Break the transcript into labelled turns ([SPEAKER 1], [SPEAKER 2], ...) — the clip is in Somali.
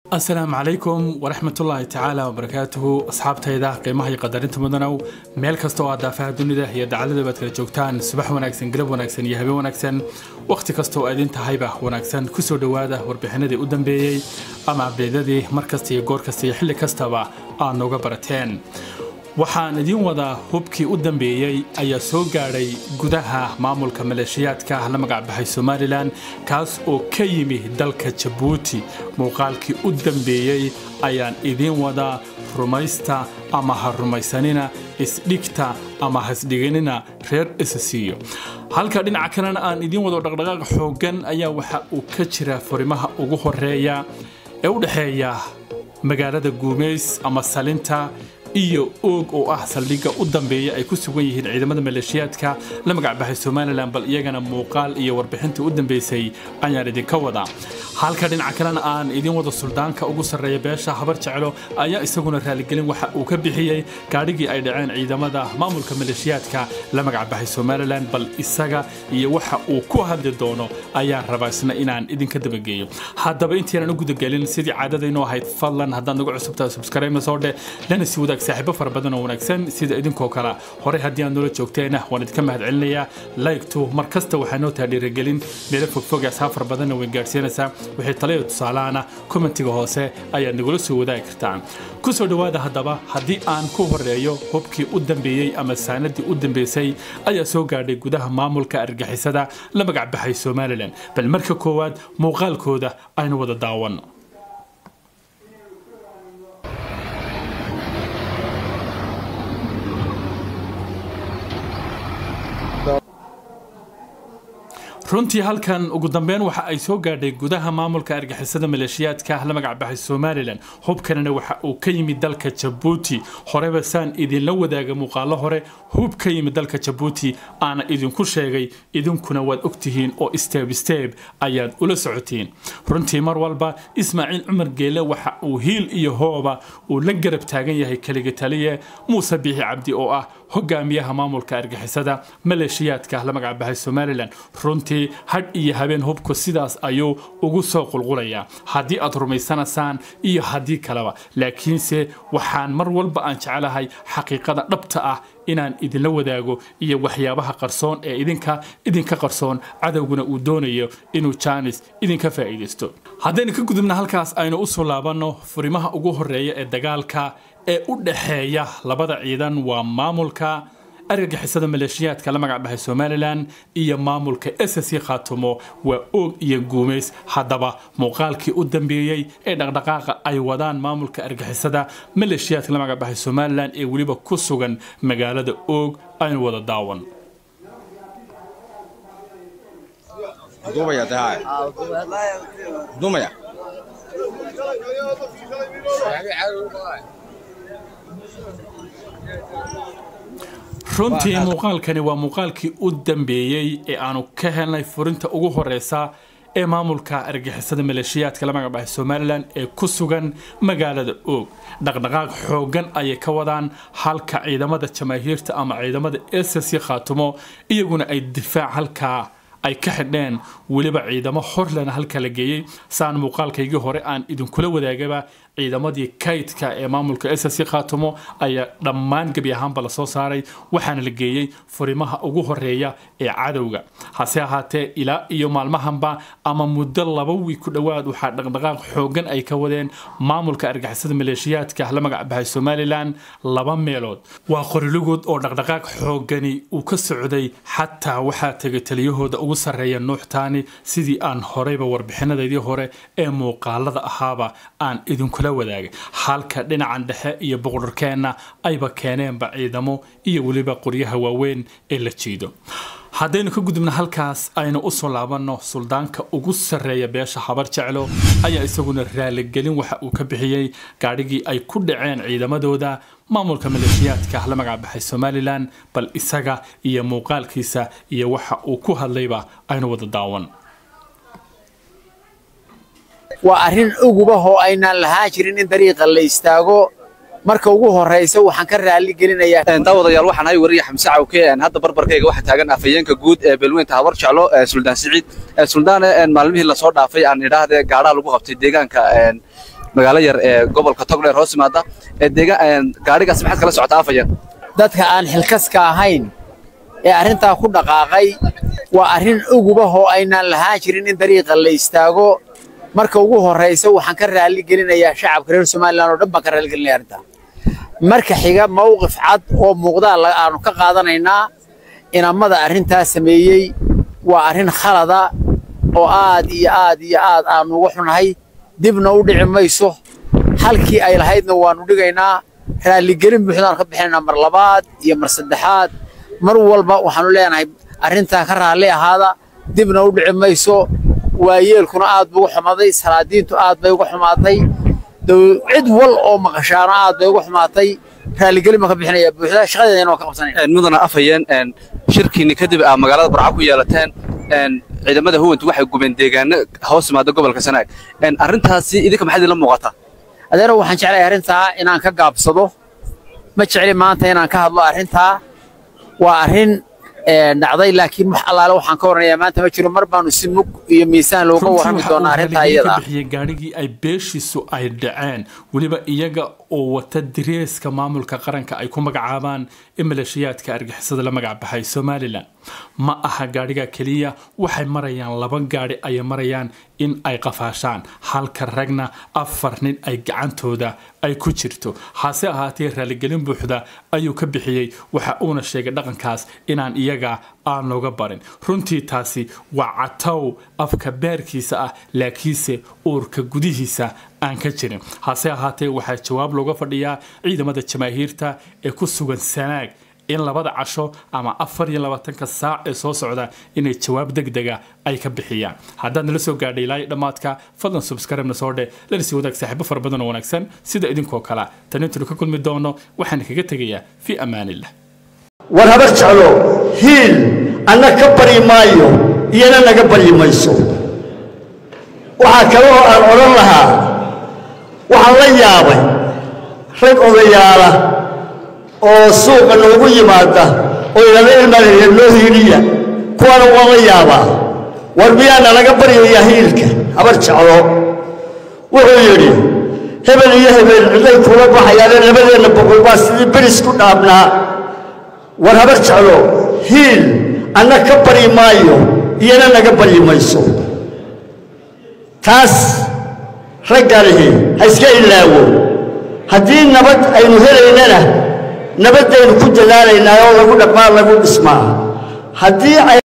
[SPEAKER 1] السلام عليكم ورحمة الله تعالى وبركاته أصحابتي ذا قيمة هي قدرنت مدنو ميل كستو دافع الدنيا هي دعالة بتكلم جوكتان صباح وناكسن قلب وناكسن يهبي وناكسن وقت كستو أدين تهيبة وناكسن كسر دواده وربحنا دي قدام بيجي أما عبدي مركزتي جور كستي حل كستبا نوجا برتين waxaan idin wada hubkii u dambeeyay ayaa soo gaaray gudaha maamulka maleeshiyaadka la magac baxay Somaliland kaas oo ka yimi dalka Djibouti muuqaalkii u dambeeyay ayaan idin wada rumaysta ama harumaysanina isdhigta ama hasdiganina reer isasiyo halka dhinaca kalena aan idin wado dhaqdhaqaaq xoogan ayaa waxa uu ka jira fariimaha ugu horeeya ee u dhaxeeya magaalada Guumeys ama Salinta iyo og oo ah saldhigga u dambeeya ay ku sugan yihiin ciidamada maleeshiyaadka la magac baxay Somaliland bal iyagana muuqaal iyo warbixinta u dambeysay ayaan idin ka wada halka dhinaca kalena aan idin wada suldaanka ugu sareeya beesha habar jecelo ayaa isaguna raaligelin waxa uu ka bixiyay gaadhigii ay dhaceen ciidamada maamulka maleeshiyaadka la magac baxay Somaliland bal isaga iyo waxa uu ku hadli doono ayaa rabaysna inaan idin ka dabageeyo haddaba intaan ugu dagalin sidii caadadayno ahayd fadlan haddaan ugu cusubtaa subscribe soo dhe lana si wadaag saaxiibo fara badan oo wanaagsan sida idinkoo kala hore haddii aan noo joogteena waan idinka mahadcelinayaa like to markasta waxaa noo taadhiirigelin meel fog asxaab fara badan oo gaarsiinaysa wixii taliyo tusaalaana commentiga hoose ayaad nagula soo wadaagi kartaan ku soo dhawaada haddaba haddii aan ku horeeyo hubkii u dambeeyay ama saanadii u dambeysay ayaa soo gaadhay gudaha maamulka argagixisada la magac baxay Somaliland bal marka koowaad muuqaalkooda aynu wada daawano runtii halkan ugu dambeyn waxa ay soo gaadhay gudaha maamulka argagixisada maleeshiyaadka la magac baxay Somaliland hubkanana waxa uu ka yimid dalka Djibouti horeba saan idin la wadaaga muuqaalo hore hub ka yimid dalka Djibouti aan idin ku sheegay idinkuna waad ogtihiin oo step ayaad ula socotiin runtii mar walba Ismaaciil Cumar Geele waxa uu hiil iyo hooba uu la garab taagan yahay kaliya taliye Muuse Biixi Cabdi oo ah hogaamiyaha maamulka argagixisada maleeshiyaadka la magac baxay Somaliland runtii had iyo habeen hubku sidaas ayuu ugu soo qulqulaya hadii aad rumaysanasaan iyo hadii kalaba laakiinse waxaan mar walba aan jecelahay xaqiiqada dhabta ah inaan idin la wadaago iyo waxyaabaha qarsoon ee idinka qarsoon cadawguna uu doonayo inuu Jaanis idinka faa'iideysto haddaynu ka gudubna halkaas aynu u soo laabano furimaha ugu horeeya ee dagaalka ee u dhaxeeya labada ciidan waa maamulka argagixisada maleeshiyaadka la magac baxay Somaliland iyo maamulka SSC Khaatumo waa og iyo Guumeys haddaba muuqaalkii u dambeeyay ee dhaqdhaqaaqa ay wadaan maamulka argagixisada maleeshiyaadka la magac baxay Somaliland ee waliba ku sugan magaalada og aynu wada daawan
[SPEAKER 2] dumaya
[SPEAKER 1] runtii muuqaalkani waa muuqaalkii u dambeeyay ee aanu ka helnay furinta ugu horeysa ee maamulka argagixisada maleeshiyaadka la magac baxay Somaliland ee ku sugan magaalada og dhaqdhaqaaq xoogan ay ka wadaan halka ciidamada jamaahiirta ama ciidamada SSC Khaatumo iyaguna ay difaac halka ay ka xidheen waliba ciidamo horlana halka la geeyay saan muuqaalkaygii hore aan idin kula wadaagaba ciidamadii kaydka ee maamulka SSC Khaatumo ayaa dhammaan gabi ahaanba la soo saaray waxaana la geeyay furimaha ugu horeeya ee cadawga hase ahaatee ilaa iyo maalmahanba ama muddo 2 wiig ku dhawaad waxa dhaqdhaqaaq xoogan ay ka wadeen maamulka argagixisada maleeshiyaadka la magac baxay Somaliland 2 meelood waa qorilugud oo dhaqdhaqaaq xoogani uu ka socday xataa waxa tagay taliyahooda ugu sareeya Nuuxtaani sidii aan horeyba warbixinadeedii hore ee muuqaalada ahaaba aan idin kula wadaagay halka dhinacan dhexe iyo boqorkeena ayba keeneenba ciidamo iyo waliba qoryaha waaweyn ee la jiido haddaynu ka gudubna halkaas aynu u soo laabano suldaanka ugu sareeya beesha habar jecelo ayaa isaguna raaligelin waxa uu ka bixiyay gaadhigii ay ku dhaceen ciidamadooda maamulka maleeshiyaadka la magac baxay Somaliland bal isaga iyo muuqaalkiisa iyo waxa uu ku hadlayba aynu wada daawan
[SPEAKER 3] waa arrin uguba oo aynaan lahaan jirin in dariiqa la istaago marka ugu horeysa waxaan ka raali gelinayaa
[SPEAKER 2] daawadayaal waxaan ay wariye Xamse Cawke hadda barbarkayga waxa taagan afayeenka guud ee Beelweynta Habar Jeclo Suldaan Siciid Suldaan maalmihii la soo dhaafay aan idhaahdee gaadha lagu qabtay deegaanka magaalo yar ee gobolka Togdheer hoos yimaada ee gaarigaas maxaad kala socotaa afayeen
[SPEAKER 3] dadka aan xilkaska ahayn ee arrintaa ku dhaqaaqay waa arrin uguba oo aynaan lahaan jirin in dariiqa la istaago marka ugu horeysa waxaan ka raali gelinayaa shacabka reer Soomaaliland oo dhan baan ka raali gelinayaa arrinta marka xiga mowqif cad oo muuqda aanu ka qaadanaynaa inamada arrintaas sameeyay waa arrin khalada oo aad iyo aad aanu ugu xunahay dibna u dhici mayso halkii ay lahaydna waanu dhigaynaa raali gelin buuxdaan ka bixinaynaa mar labaad iyo mar saddexaad mar walba waxaanu leenahay arrintaa ka raali ahaada dibna u dhici mayso waayeelkuna aad buu ugu xumaaday salaadiintu aad bay ugu xumaatay cid wal oo maqashaana aad bay ugu xumaatay raali gelin ma ka bixinaya buuxda shaqadeena oo ka qabsanayna
[SPEAKER 2] mudana afayeen shirkiini kadib magaalada Burco ku yeelateen ciidamada huwantu waxay gubeen deegaano hoos yimaada gobolka Sanaag arrintaasi idinka maxay la muuqataa
[SPEAKER 3] adeero waxaan jeclahay arrintaa inaan ka gaabsado ma jecli maanta inaan ka hadlo arrintaa waa arrin dhacday laakiin wax allaale waxaan ka waranayaa maanta ma jiro mar baanu si mug iyo miisaan looga warrami doonaa arrintaa iyada
[SPEAKER 1] gaarigii ay beeshiisu ay dhaceen waliba iyaga oo wata direeska maamulka qaranka ay ku magacaabaan maleeshiyaadka argixisada la magac baxay Somaliland ma aha gaariga kaliya waxay marayaan laba gaari ay marayaan in ay qafaashaan halka ragna afar nin ay gacantooda ay ku jirto hase ahaatee raali gelin buuxda ayuu ka bixiyay waxa uuna sheegay dhaqankaas inaan iyaga aan looga barin runtii taasi waa cataw afka beerkiisa ah laakiinse uurka gudihiisa aan ka jirin hase ahaatee waxaa jawaab looga fadhiyaa ciidamada jamaahiirta ee ku sugan Sanaag in labada casho ama 24 saac ee soo socda inay jawaab degdega ay ka bixiyaan haddana la soo gaadhay ilaa dhamaadka fadlan subscribe na soo dhe la sii wadaag saaxiibo far badan oo wanaagsan sida idinkoo kala tan intuu ka kulmi doono waxaan kaga tagayaa fi amaanillah
[SPEAKER 4] war habar jeclo hiil anna ka bari maayo iyana naga bari mayso waxa kale oo aan oran lahaa waxaan la yaabay rag odayaala oo suuqa loogu yimaada oo ilaa ilmaha loo hiiliya kuwana waa la yaabaa war miyaana laga baryayaa hiilka habar jeclo wuxuu yidhi hebel iyo hebel ciday kula baxayaan labadeena boqol baa sidii beris ku dhaabnaa war habar jeclo hiil anna ka bari maayo iyana naga bari mayso taas raggalihi ha iska ilaawo haddii nabad aynu helaynana nabadaynu ku dadaalaynaa oo lagu dhismaa haddii